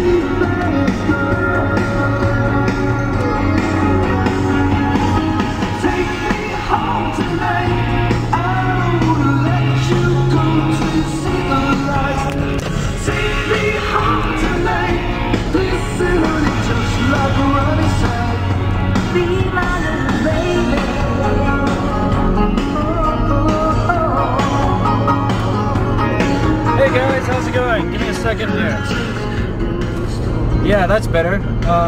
Hey guys, how's it going? Give me a second here. Yeah, that's better.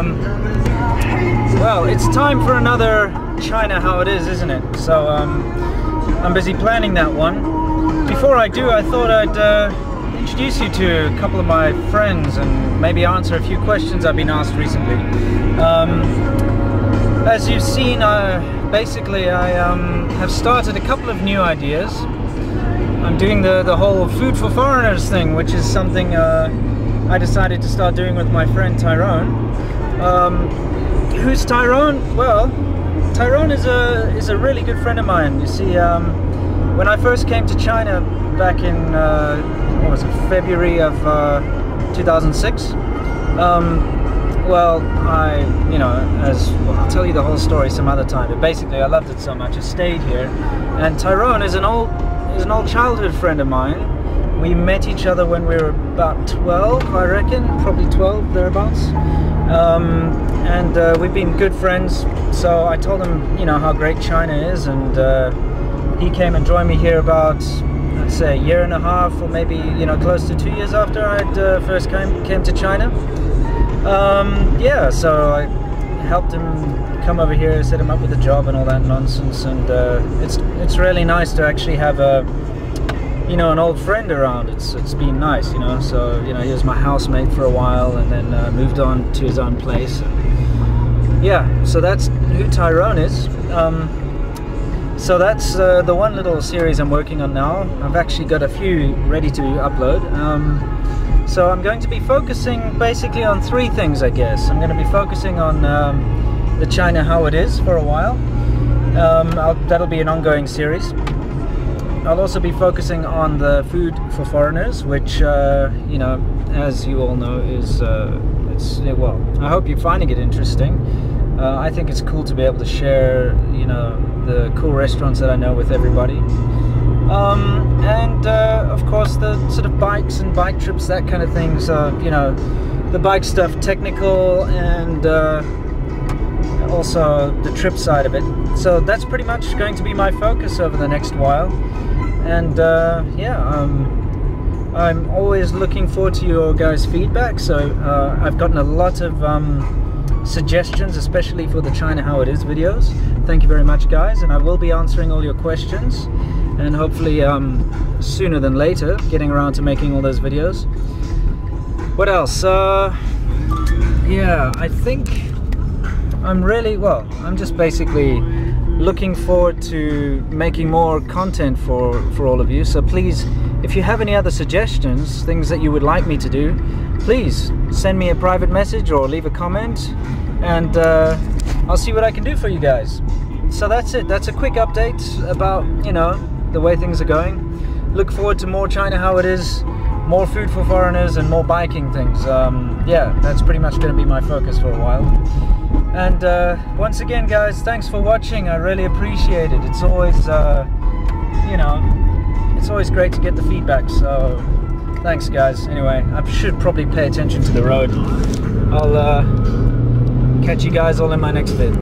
Well, it's time for another China How It Is, isn't it? So I'm busy planning that one. Before I do, I thought I'd introduce you to a couple of my friends and maybe answer a few questions I've been asked recently. As you've seen, basically I have started a couple of new ideas. I'm doing the whole food for foreigners thing, which is something I decided to start doing with my friend Tyrone. Who's Tyrone? Well, Tyrone is a really good friend of mine. You see, when I first came to China back in what was it, February of 2006. Well, I'll tell you the whole story some other time. But basically, I loved it so much, I stayed here. And Tyrone is an old childhood friend of mine. We met each other when we were about 12, I reckon, probably 12 thereabouts. And we've been good friends. So I told him, you know, how great China is, and he came and joined me here about, let's say, a year and a half, or maybe, you know, close to 2 years after I'd first came to China. Yeah, so I helped him come over here, set him up with a job and all that nonsense, and it's really nice to actually have an old friend around. It's been nice, you know. So, you know, he was my housemate for a while, and then moved on to his own place. Yeah, so that's who Tyrone is. So that's the one little series I'm working on now. I've actually got a few ready to upload. So I'm going to be focusing basically on three things, I guess. I'm going to be focusing on the China How It Is for a while. That'll be an ongoing series. I'll also be focusing on the food for foreigners, which, you know, as you all know, is, well, I hope you're finding it interesting. I think it's cool to be able to share, you know, the cool restaurants that I know with everybody. And of course the sort of bikes and bike trips, that kind of thing. So, you know, the bike stuff, technical, and also the trip side of it. So that's pretty much going to be my focus over the next while. And yeah, I'm always looking forward to your guys' feedback. So I've gotten a lot of suggestions, especially for the China How It Is videos. Thank you very much, guys, and I will be answering all your questions, and hopefully sooner than later getting around to making all those videos. What else? Yeah, I think I'm just basically looking forward to making more content for all of you. So please, if you have any other suggestions, things that you would like me to do, please send me a private message or leave a comment, and I'll see what I can do for you guys. So that's it. That's a quick update about, you know, the way things are going. Look forward to more China How It Is, more food for foreigners, and more biking things. Yeah, that's pretty much going to be my focus for a while. And once again, guys, thanks for watching. I really appreciate it. It's always, you know, it's always great to get the feedback. So thanks, guys. Anyway, I should probably pay attention to the road. I'll catch you guys all in my next vid.